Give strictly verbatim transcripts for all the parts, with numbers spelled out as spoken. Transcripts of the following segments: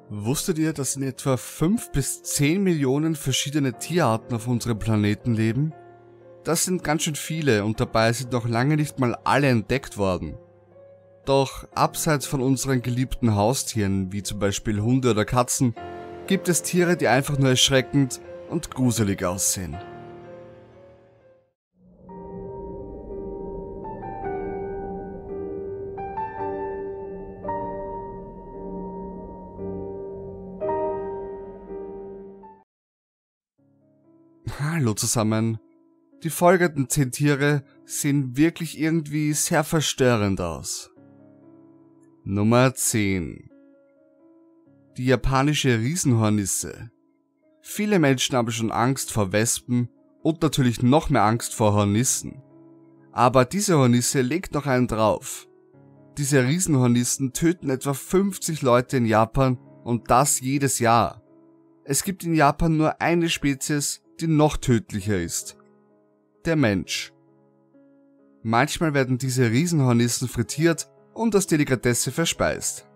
Wusstet ihr, dass in etwa fünf bis zehn Millionen verschiedene Tierarten auf unserem Planeten leben? Das sind ganz schön viele und dabei sind noch lange nicht mal alle entdeckt worden. Doch abseits von unseren geliebten Haustieren, wie zum Beispiel Hunde oder Katzen, gibt es Tiere, die einfach nur erschreckend und gruselig aussehen. Hallo zusammen. Die folgenden zehn Tiere sehen wirklich irgendwie sehr verstörend aus. Nummer zehn. Die japanische Riesenhornisse. Viele Menschen haben schon Angst vor Wespen und natürlich noch mehr Angst vor Hornissen. Aber diese Hornisse legt noch einen drauf. Diese Riesenhornissen töten etwa fünfzig Leute in Japan und das jedes Jahr. Es gibt in Japan nur eine Spezies, die noch tödlicher ist. Der Mensch. Manchmal werden diese Riesenhornissen frittiert und als Delikatesse verspeist.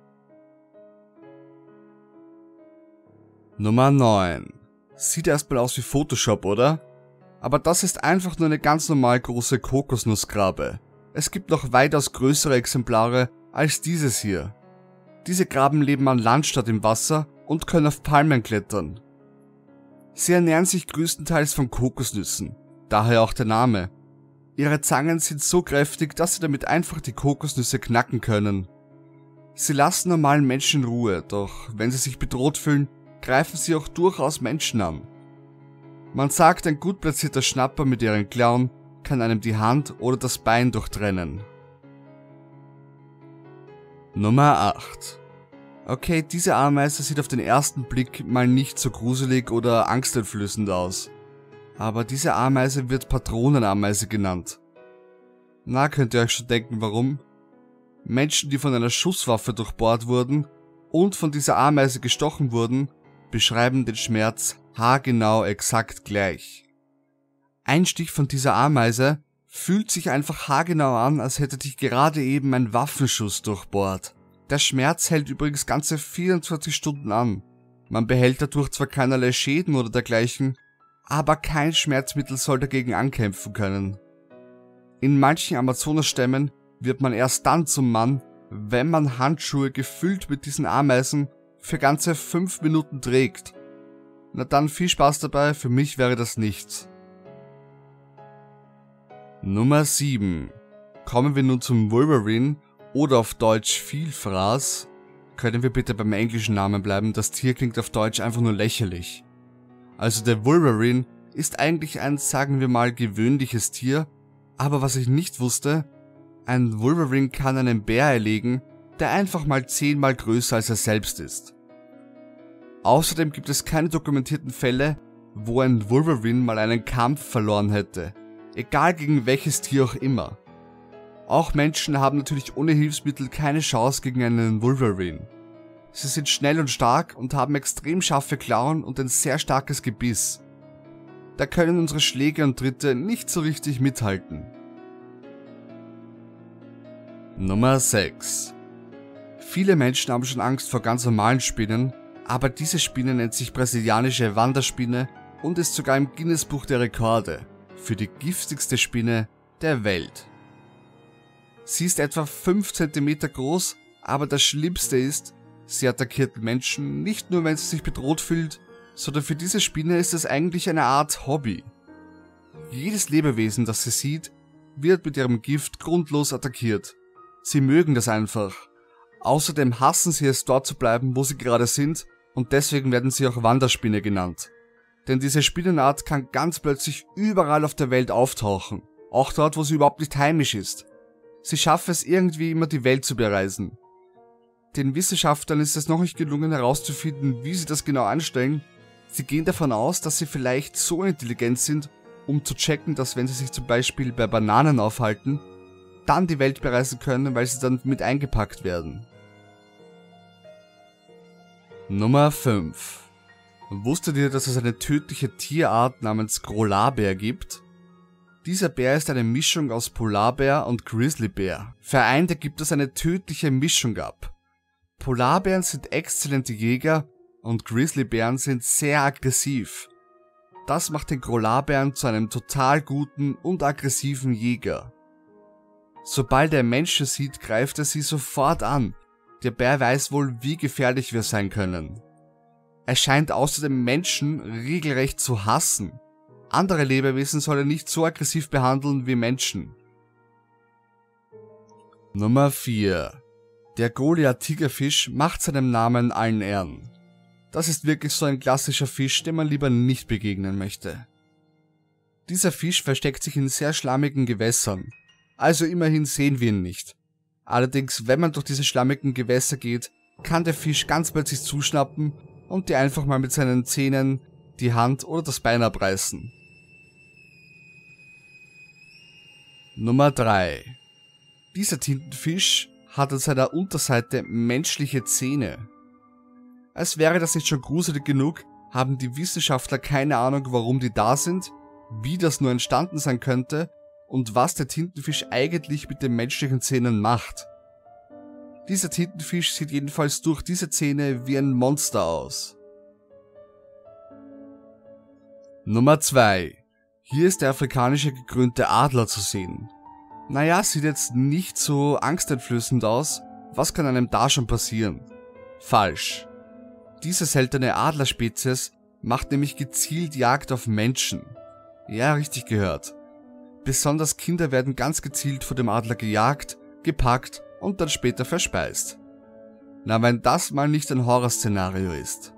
Nummer neun. Sieht erstmal aus wie Photoshop, oder? Aber das ist einfach nur eine ganz normal große Kokosnusskrabbe. Es gibt noch weitaus größere Exemplare als dieses hier. Diese Krabben leben an Land statt im Wasser und können auf Palmen klettern. Sie ernähren sich größtenteils von Kokosnüssen, daher auch der Name. Ihre Zangen sind so kräftig, dass sie damit einfach die Kokosnüsse knacken können. Sie lassen normalen Menschen in Ruhe, doch wenn sie sich bedroht fühlen, greifen sie auch durchaus Menschen an. Man sagt, ein gut platzierter Schnapper mit ihren Klauen kann einem die Hand oder das Bein durchtrennen. Nummer acht. Okay, diese Ameise sieht auf den ersten Blick mal nicht so gruselig oder angsteinflößend aus. Aber diese Ameise wird Patronenameise genannt. Na, könnt ihr euch schon denken, warum? Menschen, die von einer Schusswaffe durchbohrt wurden und von dieser Ameise gestochen wurden, beschreiben den Schmerz haargenau exakt gleich. Ein Stich von dieser Ameise fühlt sich einfach haargenau an, als hätte dich gerade eben ein Waffenschuss durchbohrt. Der Schmerz hält übrigens ganze vierundzwanzig Stunden an. Man behält dadurch zwar keinerlei Schäden oder dergleichen, aber kein Schmerzmittel soll dagegen ankämpfen können. In manchen Amazonasstämmen wird man erst dann zum Mann, wenn man Handschuhe gefüllt mit diesen Ameisen für ganze fünf Minuten trägt. Na dann viel Spaß dabei, für mich wäre das nichts. Nummer sieben. Kommen wir nun zum Wolverine. Oder auf Deutsch Vielfraß. Können wir bitte beim englischen Namen bleiben, das Tier klingt auf Deutsch einfach nur lächerlich. Also der Wolverine ist eigentlich ein, sagen wir mal, gewöhnliches Tier, aber was ich nicht wusste, ein Wolverine kann einen Bär erlegen, der einfach mal zehnmal größer als er selbst ist. Außerdem gibt es keine dokumentierten Fälle, wo ein Wolverine mal einen Kampf verloren hätte, egal gegen welches Tier auch immer. Auch Menschen haben natürlich ohne Hilfsmittel keine Chance gegen einen Wolverine. Sie sind schnell und stark und haben extrem scharfe Klauen und ein sehr starkes Gebiss. Da können unsere Schläge und Tritte nicht so richtig mithalten. Nummer sechs. Viele Menschen haben schon Angst vor ganz normalen Spinnen, aber diese Spinne nennt sich brasilianische Wanderspinne und ist sogar im Guinness-Buch der Rekorde für die giftigste Spinne der Welt. Sie ist etwa fünf Zentimeter groß, aber das Schlimmste ist, sie attackiert Menschen nicht nur, wenn sie sich bedroht fühlt, sondern für diese Spinne ist es eigentlich eine Art Hobby. Jedes Lebewesen, das sie sieht, wird mit ihrem Gift grundlos attackiert. Sie mögen das einfach. Außerdem hassen sie es, dort zu bleiben, wo sie gerade sind, und deswegen werden sie auch Wanderspinne genannt. Denn diese Spinnenart kann ganz plötzlich überall auf der Welt auftauchen, auch dort, wo sie überhaupt nicht heimisch ist. Sie schaffen es irgendwie immer, die Welt zu bereisen. Den Wissenschaftlern ist es noch nicht gelungen herauszufinden, wie sie das genau anstellen. Sie gehen davon aus, dass sie vielleicht so intelligent sind, um zu checken, dass wenn sie sich zum Beispiel bei Bananen aufhalten, dann die Welt bereisen können, weil sie dann mit eingepackt werden. Nummer fünf. Wusstet ihr, dass es eine tödliche Tierart namens Grolarbär gibt? Dieser Bär ist eine Mischung aus Polarbär und Grizzlybär. Vereint ergibt es eine tödliche Mischung ab. Polarbären sind exzellente Jäger und Grizzlybären sind sehr aggressiv. Das macht den Polarbären zu einem total guten und aggressiven Jäger. Sobald er Menschen sieht, greift er sie sofort an. Der Bär weiß wohl, wie gefährlich wir sein können. Er scheint außerdem Menschen regelrecht zu hassen. Andere Lebewesen soll er nicht so aggressiv behandeln wie Menschen. Nummer vier. Der Goliath-Tigerfisch macht seinem Namen allen Ehren. Das ist wirklich so ein klassischer Fisch, dem man lieber nicht begegnen möchte. Dieser Fisch versteckt sich in sehr schlammigen Gewässern, also immerhin sehen wir ihn nicht. Allerdings, wenn man durch diese schlammigen Gewässer geht, kann der Fisch ganz plötzlich zuschnappen und dir einfach mal mit seinen Zähnen die Hand oder das Bein abreißen. Nummer drei. Dieser Tintenfisch hat an seiner Unterseite menschliche Zähne. Als wäre das nicht schon gruselig genug, haben die Wissenschaftler keine Ahnung, warum die da sind, wie das nur entstanden sein könnte und was der Tintenfisch eigentlich mit den menschlichen Zähnen macht. Dieser Tintenfisch sieht jedenfalls durch diese Zähne wie ein Monster aus. Nummer zwei. Hier ist der afrikanische gekrönte Adler zu sehen. Naja, sieht jetzt nicht so angsteinflößend aus, was kann einem da schon passieren? Falsch. Diese seltene Adlerspezies macht nämlich gezielt Jagd auf Menschen. Ja, richtig gehört. Besonders Kinder werden ganz gezielt vor dem Adler gejagt, gepackt und dann später verspeist. Na, wenn das mal nicht ein Horrorszenario ist.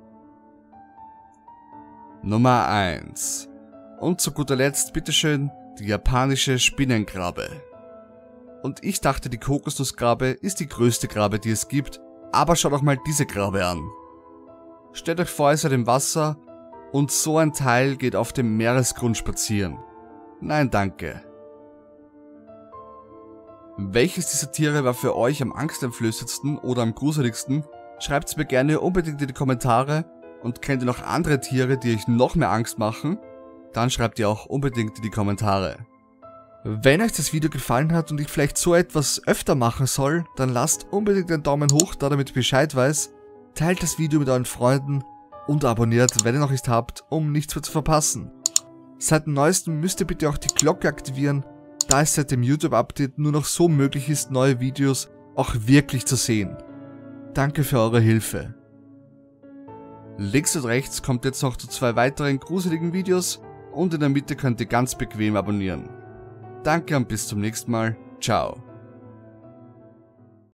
Nummer eins. Und zu guter Letzt, bitteschön, die japanische Spinnenkrabbe. Und ich dachte, die Kokosnusskrabbe ist die größte Krabbe, die es gibt, aber schaut euch mal diese Krabbe an. Stellt euch vor, ihr seid im Wasser und so ein Teil geht auf dem Meeresgrund spazieren. Nein, danke. Welches dieser Tiere war für euch am angsteinflößendsten oder am gruseligsten? Schreibt's mir gerne unbedingt in die Kommentare. Und kennt ihr noch andere Tiere, die euch noch mehr Angst machen? Dann schreibt ihr auch unbedingt in die Kommentare. Wenn euch das Video gefallen hat und ich vielleicht so etwas öfter machen soll, dann lasst unbedingt einen Daumen hoch da, damit ich Bescheid weiß. Teilt das Video mit euren Freunden und abonniert, wenn ihr noch nicht habt, um nichts mehr zu verpassen. Seit dem neuesten müsst ihr bitte auch die Glocke aktivieren, da es seit dem YouTube-Update nur noch so möglich ist, neue Videos auch wirklich zu sehen. Danke für eure Hilfe. Links und rechts kommt jetzt noch zu zwei weiteren gruseligen Videos und in der Mitte könnt ihr ganz bequem abonnieren. Danke und bis zum nächsten Mal. Ciao.